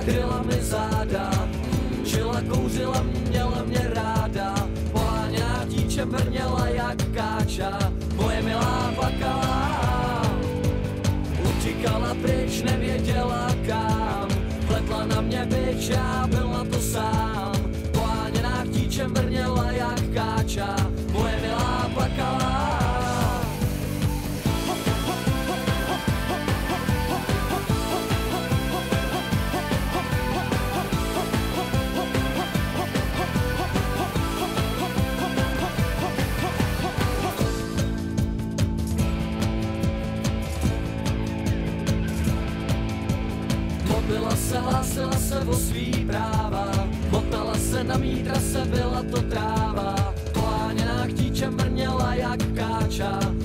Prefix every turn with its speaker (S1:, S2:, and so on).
S1: kryla mi záda, žila, kouřila, měla mě ráda, poháněná dítě brněla jak káča, moje milá plakala, utíkala pryč, nevěděla kam, pletla na mě bič, já byl na to sám, poháněná dítě brněla jak káča, moje milá plakala. Modlila se, hlásila se o svý práva, motala se na mý trase, byla to tráva, poháněná k dítě mrněla jak káča,